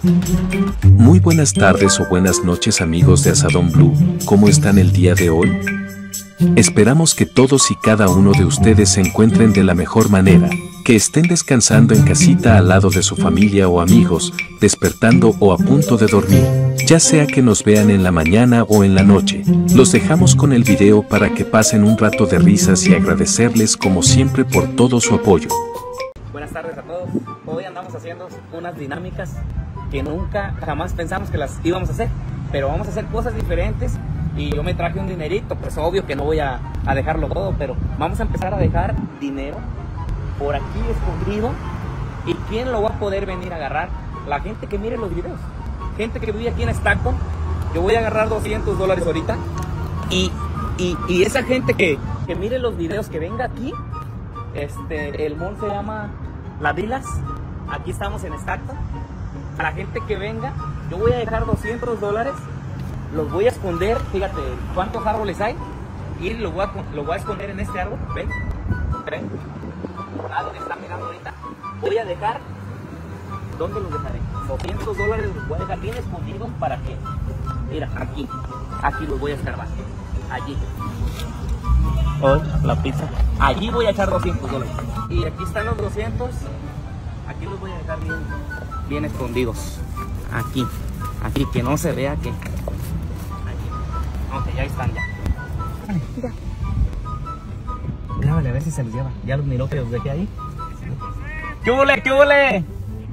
Muy buenas tardes o buenas noches amigos de Asadón Blue, ¿cómo están el día de hoy? Esperamos que todos y cada uno de ustedes se encuentren de la mejor manera, que estén descansando en casita al lado de su familia o amigos, despertando o a punto de dormir, ya sea que nos vean en la mañana o en la noche. Los dejamos con el video para que pasen un rato de risas y agradecerles como siempre por todo su apoyo. Buenas tardes a todos. Hoy andamos haciendo unas dinámicas que nunca jamás pensamos que las íbamos a hacer, pero vamos a hacer cosas diferentes y yo me traje un dinerito, pues obvio que no voy a dejarlo todo, pero vamos a empezar a dejar dinero por aquí escondido. ¿Y quién lo va a poder venir a agarrar? La gente que mire los videos, gente que vive aquí en Stockton. Yo voy a agarrar $200 ahorita y esa gente que mire los videos, que venga aquí. El mall se llama La Vilas, aquí estamos en Stockton. A la gente que venga, yo voy a dejar $200, los voy a esconder. Fíjate cuántos árboles hay y lo voy a esconder en este árbol. ¿Ven? ¿Ven? ¿A dónde están mirando ahorita? Voy a dejar, ¿dónde los dejaré? $200 los voy a dejar bien escondidos. ¿Para qué? Mira, aquí los voy a escarbar, allí. Hoy la pizza, allí voy a echar $200 y aquí están los 200. Aquí los voy a dejar bien escondidos, aquí que no se vea que allí. Ok, ya están ya. Mira. Grábale a ver si se los lleva. Ya los miró que los dejé ahí. ¿Qué huele? ¿Qué huele?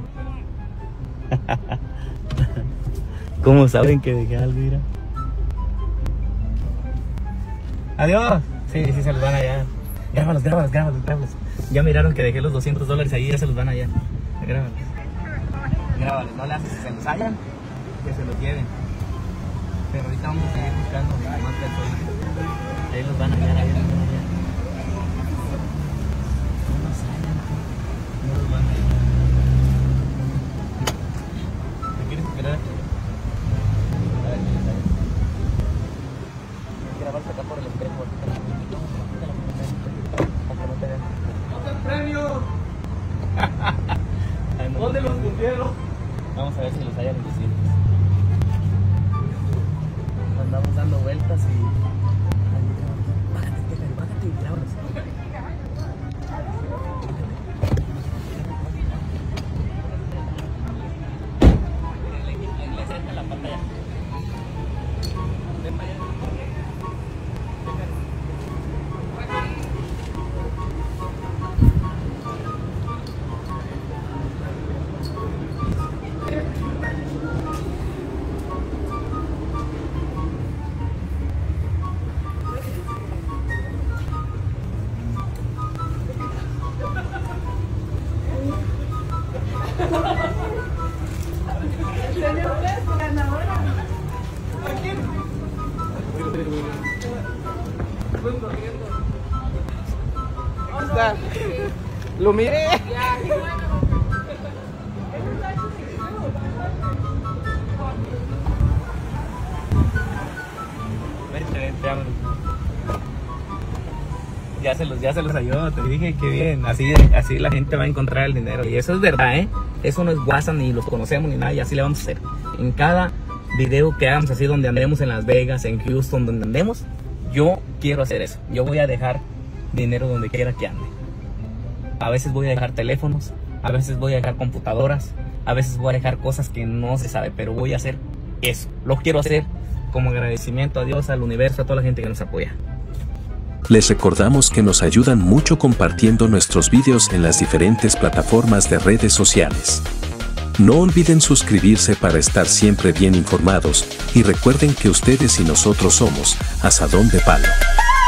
¿Cómo saben que dejé algo? Mira. Adiós. Sí, se los van allá. Grábalos. Ya miraron que dejé los $200 ahí, ya se los van allá. Grábalos. No le haces si se los hallan, que se los lleven. Pero ahorita vamos a seguir buscando más que el solito. Ahí los van a hallar, No los hallan. No los van a hallar. ¿Te quieres esperar aquí? A ver si los hallan. Hay que grabarse acá por el espejo. ¡Premio! ¿Dónde los pusieron? Vamos a ver si los hayan inducido. Andamos dando vueltas y... Bájate y grábalos. Le acerca la pantalla. Ven para allá. Lo miré. Vente, ya se los ayudó, te dije que bien, así la gente va a encontrar el dinero. Y eso es verdad, eso no es WhatsApp, ni los conocemos ni nada, y así le vamos a hacer. En cada video que hagamos así, donde andemos en Las Vegas, en Houston, donde andemos, yo quiero hacer eso. Yo voy a dejar dinero donde quiera que ande. A veces voy a dejar teléfonos, a veces voy a dejar computadoras, a veces voy a dejar cosas que no se sabe, pero voy a hacer eso. Lo quiero hacer como agradecimiento a Dios, al universo, a toda la gente que nos apoya. Les recordamos que nos ayudan mucho compartiendo nuestros vídeos en las diferentes plataformas de redes sociales. No olviden suscribirse para estar siempre bien informados y recuerden que ustedes y nosotros somos Asadón de Palo.